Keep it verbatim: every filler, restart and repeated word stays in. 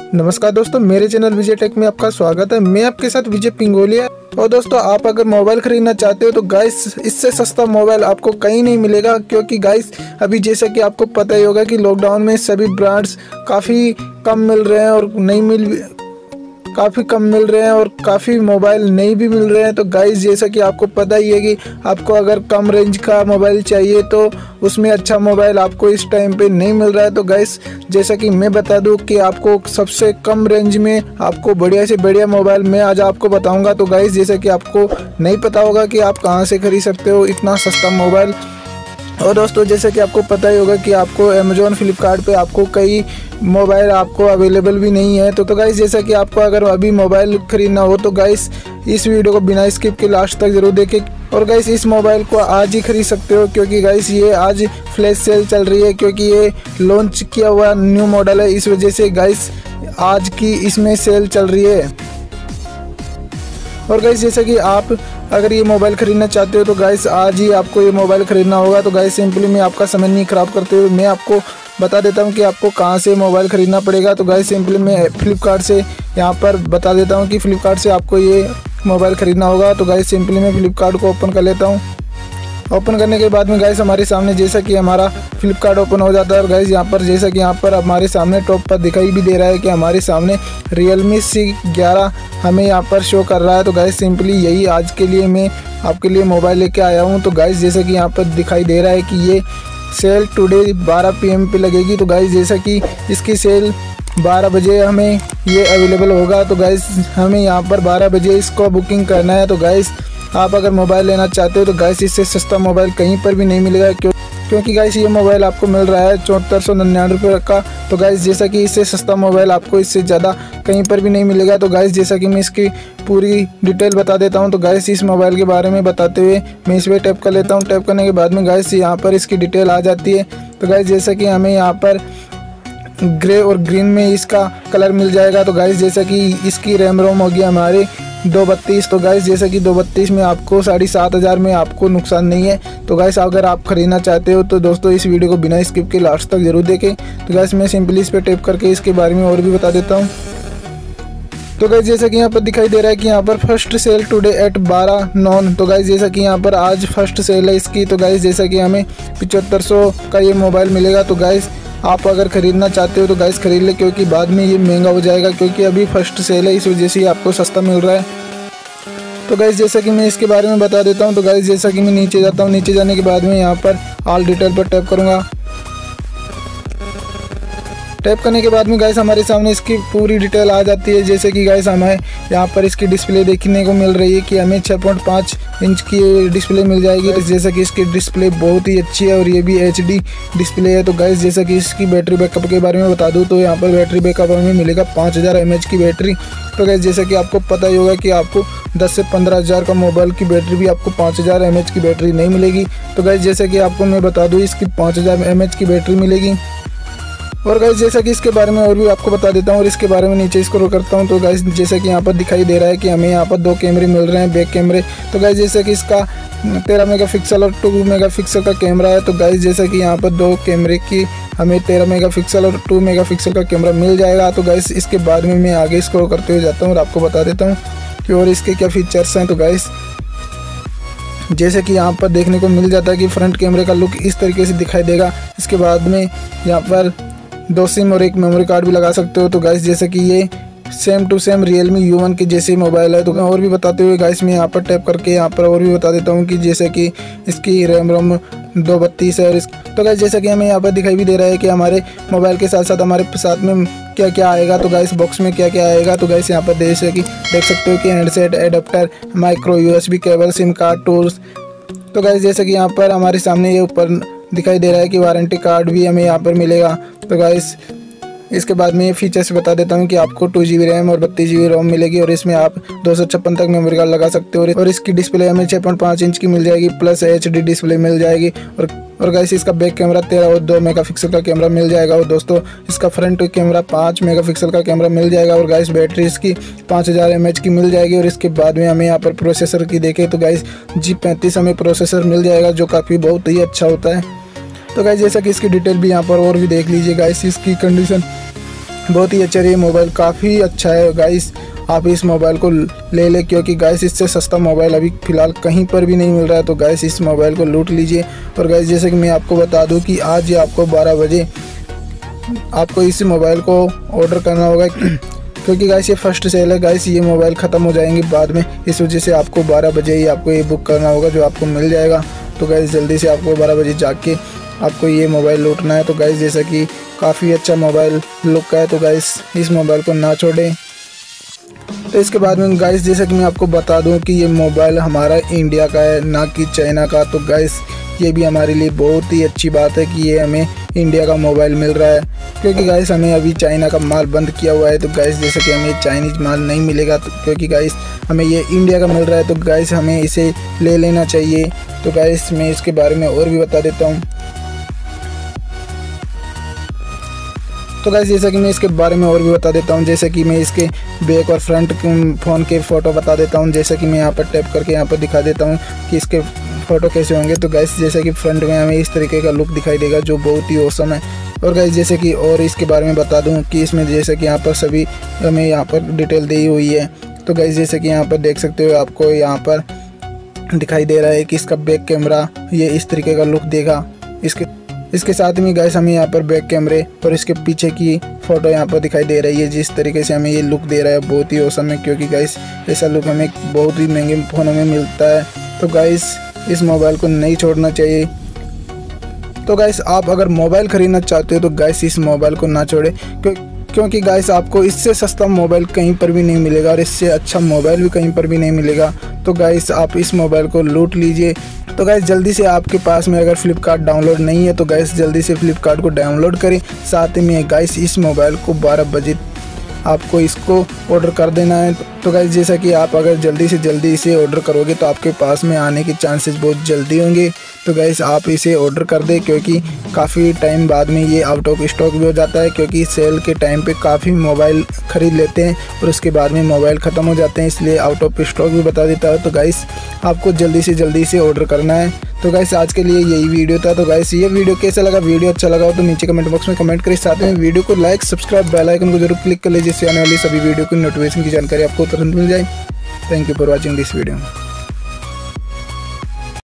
नमस्कार दोस्तों, मेरे चैनल विजय टेक में आपका स्वागत है। मैं आपके साथ विजय पिंगोलिया। और दोस्तों, आप अगर मोबाइल खरीदना चाहते हो तो गाइस इससे सस्ता मोबाइल आपको कहीं नहीं मिलेगा, क्योंकि गाइस अभी जैसा कि आपको पता ही होगा कि लॉकडाउन में सभी ब्रांड्स काफ़ी कम मिल रहे हैं और नहीं मिल काफ़ी कम मिल रहे हैं और काफ़ी मोबाइल नहीं भी मिल रहे हैं। तो गाइस जैसा कि आपको पता ही है कि आपको अगर कम रेंज का मोबाइल चाहिए तो उसमें अच्छा मोबाइल आपको इस टाइम पे नहीं मिल रहा है। तो गाइस जैसा कि मैं बता दूं कि आपको सबसे कम रेंज में आपको बढ़िया से बढ़िया मोबाइल मैं आज आपको बताऊंगा। तो गाइस जैसा कि आपको नहीं पता होगा कि आप कहां से खरीद सकते हो इतना सस्ता मोबाइल। और दोस्तों, जैसे कि आपको पता ही होगा कि आपको अमेज़ॉन फ्लिपकार्ट पे आपको कई मोबाइल आपको अवेलेबल भी नहीं है। तो तो गाइस जैसा कि आपको अगर अभी मोबाइल खरीदना हो तो गाइस इस वीडियो को बिना स्किप के लास्ट तक ज़रूर देखें। और गाइस इस मोबाइल को आज ही खरीद सकते हो, क्योंकि गाइस ये आज फ्लैश सेल चल रही है, क्योंकि ये लॉन्च किया हुआ न्यू मॉडल है। इस वजह से गाइस आज की इसमें सेल चल रही है। और गाइस जैसा कि आप अगर ये मोबाइल खरीदना चाहते हो तो गाइस आज ही आपको ये मोबाइल खरीदना होगा। तो गाइस सिंपली मैं आपका समय नहीं ख़राब करते हुए मैं आपको बता देता हूँ कि आपको कहाँ से मोबाइल ख़रीदना पड़ेगा। तो गाइस सिंपली मैं फ्लिपकार्ट से यहाँ पर बता देता हूँ कि फ्लिपकार्ट से आपको ये मोबाइल ख़रीदना होगा। तो गाइस सिंपली मैं फ्लिपकार्ट को ओपन कर लेता हूँ। ओपन करने के बाद में गाइस हमारे सामने जैसा कि हमारा फ्लिपकार्ट ओपन हो जाता है। और गाइस यहाँ पर जैसा कि यहाँ पर हमारे सामने टॉप पर दिखाई भी दे रहा है कि हमारे सामने रियलमी सी ग्यारह हमें यहाँ पर शो कर रहा है। तो गाइस सिंपली यही आज के लिए मैं आपके लिए मोबाइल लेके आया हूँ। तो गाइस जैसा कि यहाँ पर दिखाई दे रहा है कि ये सेल टुडे बारह पी एम पे लगेगी। तो गाइस जैसा कि इसकी सेल बारह बजे हमें ये अवेलेबल होगा। तो गाइस हमें यहाँ पर बारह बजे इसको बुकिंग करना है। तो गाइस आप अगर मोबाइल लेना चाहते हो तो गाइस इससे सस्ता मोबाइल कहीं पर भी नहीं मिलेगा, क्यों क्योंकि गाइस ये मोबाइल आपको मिल रहा है चौहत्तर सौ निन्यानवे रुपये का। तो गाइस जैसा कि इससे सस्ता मोबाइल आपको इससे ज़्यादा कहीं पर भी नहीं मिलेगा। तो गाइस जैसा कि मैं इसकी पूरी डिटेल बता देता हूं। तो गाइस इस मोबाइल के बारे में बताते हुए मैं इस पर टैप कर लेता हूं। टैप करने के बाद में गाइस यहाँ पर इसकी डिटेल आ जाती है। तो गाइस जैसा कि हमें यहाँ पर ग्रे और ग्रीन में इसका कलर मिल जाएगा। तो गाइस जैसा कि इसकी रैम रोम होगी हमारी दो बत्तीस। तो गाइस जैसा कि दो बत्तीस में आपको साढ़े सात हज़ार में आपको नुकसान नहीं है। तो गाइस अगर आप खरीदना चाहते हो तो दोस्तों इस वीडियो को बिना स्किप के लास्ट तक जरूर देखें। तो गाइस मैं सिंपली इस पर टैप करके इसके बारे में और भी बता देता हूँ। तो गाइस जैसा कि यहाँ पर दिखाई दे रहा है कि यहाँ पर फर्स्ट सेल टुडे एट बारह नॉन। तो गाइस जैसा कि यहाँ पर आज फर्स्ट सेल है इसकी। तो गाइस जैसा कि हमें पचहत्तर सौ का ये मोबाइल मिलेगा। तो गाइस आप अगर ख़रीदना चाहते हो तो गाइस खरीद ले, क्योंकि बाद में ये महंगा हो जाएगा, क्योंकि अभी फर्स्ट सेल है इस वजह से आपको सस्ता मिल रहा है। तो गाइस जैसा कि मैं इसके बारे में बता देता हूँ। तो गाइस जैसा कि मैं नीचे जाता हूँ, नीचे जाने के बाद में यहाँ पर ऑल डिटेल पर टैप करूँगा। टैप करने के बाद में गाइस हमारे सामने इसकी पूरी डिटेल आ जाती है। जैसे कि गाइस हमें यहाँ पर इसकी डिस्प्ले देखने को मिल रही है कि हमें छः पॉइंट पाँच इंच की डिस्प्ले मिल जाएगी। जैसा कि इसकी डिस्प्ले बहुत ही अच्छी है और ये भी एच डी डिस्प्ले है। तो गाइस जैसा कि इसकी बैटरी बैकअप के बारे में बता दूँ तो यहाँ पर बैटरी बैकअप हमें मिलेगा पाँच हज़ार एम एच की बैटरी। तो गाइस जैसा कि आपको पता ही होगा कि आपको दस से पंद्रह हज़ार का मोबाइल की बैटरी भी आपको पाँच हज़ार एम एच की बैटरी नहीं मिलेगी। तो गाइस जैसा कि आपको मैं बता दूँ इसकी पाँच हज़ार एम एच की बैटरी मिलेगी। और गाइस जैसा कि इसके बारे में और भी आपको बता देता हूँ और इसके बारे में नीचे स्क्रॉल करता हूँ। तो गाइस जैसा कि यहाँ पर दिखाई दे रहा है कि हमें यहाँ पर दो कैमरे मिल रहे हैं, बैक कैमरे। तो गाइस जैसा कि इसका तेरह मेगापिक्सल और टू मेगापिक्सल का कैमरा है। तो गाइस जैसा कि यहाँ पर दो कैमरे की हमें तेरह मेगापिक्सल और टू मेगापिक्सल का कैमरा मिल जाएगा। तो गाइस इसके बाद में मैं आगे स्क्रॉल करते हुए जाता हूँ और आपको बता देता हूँ कि और इसके क्या फीचर्स हैं। तो गाइस जैसे कि यहाँ पर देखने को मिल जाता है कि फ्रंट कैमरे का लुक इस तरीके से दिखाई देगा। इसके बाद में यहाँ पर दो सिम और एक मेमोरी कार्ड भी लगा सकते हो। तो गाइस जैसे कि ये same to same Realme U one के जैसे मोबाइल है। तो और भी बताते हुए गाइस मैं यहाँ पर टैप करके यहाँ पर और भी बता देता हूँ कि जैसे कि इसकी रैम रोम दो बत्तीस है। और इस तो गाइस जैसा कि हमें यहाँ पर दिखाई भी दे रहा है कि हमारे मोबाइल के साथ साथ हमारे साथ में क्या क्या आएगा। तो गाइस बॉक्स में क्या क्या आएगा। तो गाइस यहाँ पर जैसे कि देख सकते हो कि handset, adapter, micro USB cable, SIM card, tools. तो गाइस जैसे कि यहाँ पर हमारे सामने ये ऊपर दिखाई दे रहा है कि वारंटी कार्ड भी हमें यहाँ पर मिलेगा। तो गाइस इसके बाद में ये फीचर्स बता देता हूँ कि आपको टू जी बी रैम और बत्तीस जी बी रोम मिलेगी और इसमें आप दो सौ छप्पन तक मेमोरी कार्ड लगा सकते हो। और इसकी डिस्प्ले हमें छः पॉइंट पाँच इंच की मिल जाएगी, प्लस एच डी डिस्प्ले मिल जाएगी। और और गाइस इसका बैक कैमरा तेरह और दो मेगापिक्सल का कैमरा मिल जाएगा। और दोस्तों इसका फ्रंट कैमरा पाँच मेगापिक्सल का कैमरा मिल जाएगा। और गाइस बैटरी इसकी पाँच हज़ार एम एच की मिल जाएगी। और इसके बाद में हमें यहाँ पर प्रोसेसर की देखें तो गाइस जी पैंतीस हमें प्रोसेसर मिल जाएगा, जो काफ़ी बहुत ही अच्छा होता है। तो गाइस जैसा कि इसकी डिटेल भी यहाँ पर और भी देख लीजिए। गाइस इसकी कंडीशन बहुत ही अच्छा, ये मोबाइल काफ़ी अच्छा है गाइस। आप इस मोबाइल को ले लें क्योंकि गाइस इससे सस्ता मोबाइल अभी फ़िलहाल कहीं पर भी नहीं मिल रहा है। तो गाइस इस मोबाइल को लूट लीजिए। और गाइस जैसे कि मैं आपको बता दूं कि आज ये आपको बारह बजे आपको इस मोबाइल को ऑर्डर करना होगा क्योंकि गाइस ये फर्स्ट सेल है गाइस, ये मोबाइल ख़त्म हो जाएंगे बाद में, इस वजह से आपको बारह बजे ही आपको ये बुक करना होगा जो आपको मिल जाएगा। तो गाइस जल्दी से आपको बारह बजे जाके आपको ये मोबाइल लूटना है। तो गाइस जैसा कि काफ़ी अच्छा मोबाइल लुक का है, तो गाइस इस मोबाइल को ना छोड़ें। तो इसके बाद में गाइस जैसा कि मैं आपको बता दूं कि ये मोबाइल हमारा इंडिया का है, ना कि चाइना का। तो गाइस ये भी हमारे लिए बहुत ही अच्छी बात है कि ये हमें इंडिया का मोबाइल मिल रहा है, क्योंकि गाइस हमें अभी चाइना का माल बंद किया हुआ है। तो गाइस जैसे कि हमें चाइनीज़ माल नहीं मिलेगा, तो क्योंकि गाइस हमें ये इंडिया का मिल रहा है, तो गाइस हमें इसे ले लेना चाहिए। तो गाइस मैं इसके बारे में और भी बता देता हूँ। तो गाइस जैसा कि मैं इसके बारे में और भी बता देता हूँ, जैसे कि मैं इसके बैक और फ्रंट फ़ोन के फ़ोटो बता देता हूँ। जैसे कि मैं यहाँ पर टैप करके यहाँ पर दिखा देता हूँ कि इसके फ़ोटो कैसे होंगे। तो गाइस जैसे कि फ्रंट में हमें इस तरीके का लुक दिखाई देगा जो बहुत ही औसम है। और गाइस जैसे कि और इसके बारे में बता दूँ कि इसमें जैसे कि यहाँ पर सभी हमें यहाँ पर डिटेल दी हुई है। तो गाइस जैसे कि यहाँ पर देख सकते हो, आपको यहाँ पर दिखाई दे रहा है कि इसका बैक कैमरा ये इस तरीके का लुक देगा। इसके इसके साथ में गाइस हमें यहाँ पर बैक कैमरे और इसके पीछे की फ़ोटो यहाँ पर दिखाई दे रही है। जिस तरीके से हमें ये लुक दे रहा है बहुत ही औसम है, क्योंकि गाइस ऐसा लुक हमें बहुत ही महंगे फ़ोनों में मिलता है। तो गाइस इस मोबाइल को नहीं छोड़ना चाहिए। तो गाइस आप अगर मोबाइल ख़रीदना चाहते हो तो गाइस इस मोबाइल को ना छोड़े, क्योंकि गाइस आपको इससे सस्ता मोबाइल कहीं पर भी नहीं मिलेगा और इससे अच्छा मोबाइल भी कहीं पर भी नहीं मिलेगा। तो गाइस आप इस मोबाइल को लूट लीजिए। तो गाइस जल्दी से आपके पास में अगर फ्लिपकार्ट डाउनलोड नहीं है तो गाइस जल्दी से फ्लिपकार्ट को डाउनलोड करें। साथ में गाइस इस मोबाइल को बारह बजे आपको इसको ऑर्डर कर देना है। तो गाइस जैसा कि आप अगर जल्दी से जल्दी इसे ऑर्डर करोगे तो आपके पास में आने के चांसेस बहुत जल्दी होंगे। तो गाइस आप इसे ऑर्डर कर दें, क्योंकि काफ़ी टाइम बाद में ये आउट ऑफ स्टॉक भी हो जाता है, क्योंकि सेल के टाइम पे काफ़ी मोबाइल ख़रीद लेते हैं और उसके बाद में मोबाइल ख़त्म हो जाते हैं, इसलिए आउट ऑफ स्टॉक भी बता देता है। तो गाइस आपको जल्दी से जल्दी से ऑर्डर करना है। तो गाइस आज के लिए यही वीडियो था। तो गाइस ये वीडियो कैसा लगा, वीडियो अच्छा लगा हो तो नीचे कमेंट बॉक्स में कमेंट करें। साथ में वीडियो को लाइक सब्सक्राइब बेल आइकन को जरूर क्लिक कर लीजिए, जिससे आने वाली सभी वीडियो की नोटिफिकेशन की जानकारी आपको तुरंत मिल जाए। Thank you for watching this video.